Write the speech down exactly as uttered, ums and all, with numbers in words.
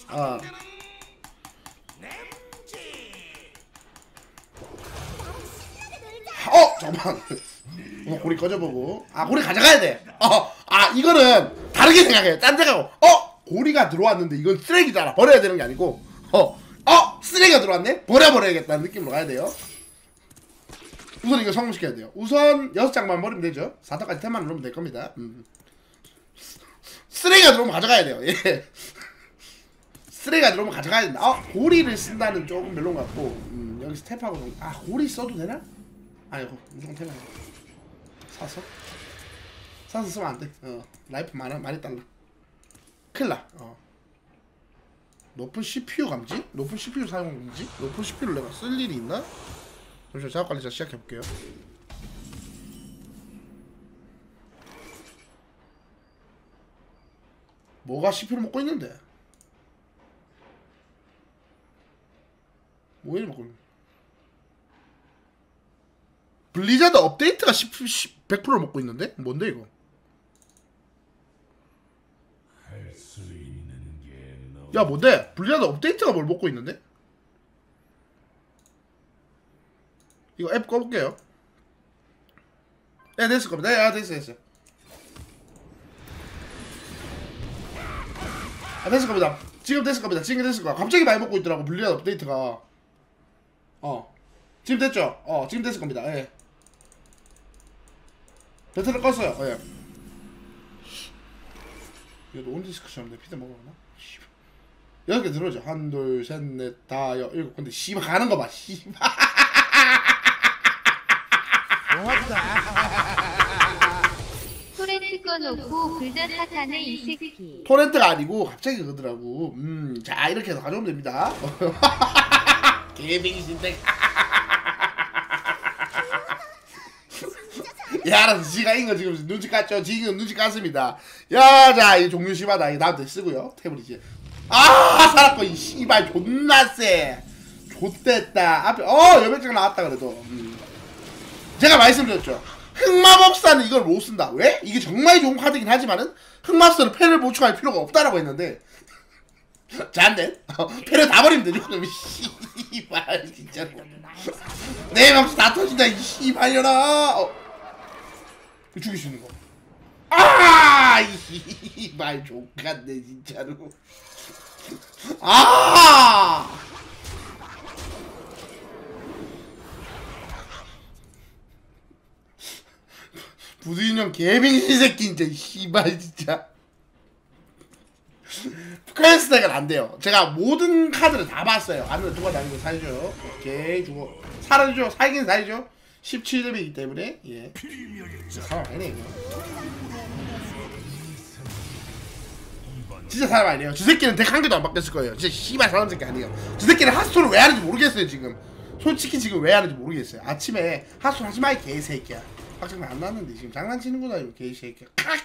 어. 어! 잠깐만. 어, 고리 꺼져보고. 아, 고리 가져가야 돼. 어, 아, 이거는 다르게 생각해. 딴 데 가고. 어! 고리가 들어왔는데 이건 쓰레기잖아. 버려야 되는 게 아니고. 어, 어! 쓰레기가 들어왔네? 버려버려야겠다는 느낌으로 가야 돼요. 우선 이거 성공시켜야 돼요. 우선 여섯 장만 버리면 되죠. 사 탑까지 템만 누르면 될 겁니다. 음. 쓰레기가 들어오면 가져가야 돼요. 예. 쓰레기가 들어오면 가져가야 된다. 아, 고리를 쓴다는 조금 별론 것 같고. 음, 여기 스텝하고. 아, 고리 써도 되나? 아니, 무조건 템이야. 사서? 사서 쓰면 안 돼. 어, 라이프 많이, 많이 달라. 큰일 나. 어. 높은 씨피유 감지? 높은 씨피유 사용 감지? 높은 씨피유를 내가 쓸 일이 있나? 잠시만, 작업관리자 시작해볼게요. 뭐가 씨피유를 먹고 있는데? 뭐 이리 먹고 있는 블리자드 업데이트가 씨피유 백 퍼센트를 먹고 있는데? 뭔데 이거? 야, 뭔데? 블리자드 업데이트가 뭘 먹고 있는데? 이거 앱 꺼볼게요. 네, 됐을 겁니다. 네, 됐어, 됐어. 아, 됐을 겁니다. 지금 됐을 겁니다. 지금 됐을 거야. 갑자기 많이 먹고 있더라고, 블리자드 업데이트가. 어. 지금 됐죠? 어, 지금 됐을 겁니다. 예. 배터리 껐어요. 예. 이거 온디스크처럼 내 피자 먹어보나? 여섯 개 들어오죠. 한, 둘, 셋, 넷, 다, 여, 일곱. 근데 씨발 가는 거 봐. 씨발. 토렌트 꺼놓고 불단 탓하네 이 새끼. 토렌트가 아니고 갑자기 그러더라고. 음, 자 이렇게 해서 가져오면 됩니다. 개빙이 신tek. 야, 알아서 지가 인거 지금 눈치 깠죠? 지금 눈치 깠습니다. 야, 자, 이 종류 심하다. 이 나한테 쓰고요. 태블릿이. 아, 살았고, 이 씨발 존나 쎄. 좆됐다. 앞에, 어, 여백장 나왔다 그래도. 음. 제가 말씀드렸죠. 흑마법사는 이걸 못 쓴다. 왜? 이게 정말 좋은 카드긴 하지만은 흑마법사는 패를 보충할 필요가 없다라고 했는데. 자, 안 돼. 어, 패를 다 버리면 되죠. 그럼 씨발 진짜. 내 맘수 다 터진다 이 씨발려나. 어. 죽일 수 있는 거. 아, 이말 족같네 진짜로. 아. 부두인형 개빙신 새끼 진짜 씨발 진짜. 퀘스트가 안 돼요. 제가 모든 카드를 다 봤어요. 안으로 누가 다니고 살죠. 오케이 주고 살아주죠. 살긴 살죠. 십칠 렙이기 때문에 예. 사람 아니네 이거. 진짜 사람 아니에요. 저 새끼는 덱 한 개도 안 바뀌었을 거예요. 진짜 씨발 사람 새끼 아니에요. 저 새끼는 하스톤을 왜 하는지 모르겠어요 지금. 솔직히 지금 왜 하는지 모르겠어요. 아침에 하스톤 하지마 이 개새끼야. 확정이 안 났는데 지금 장난치는구나 이거 개새끼야. 칵!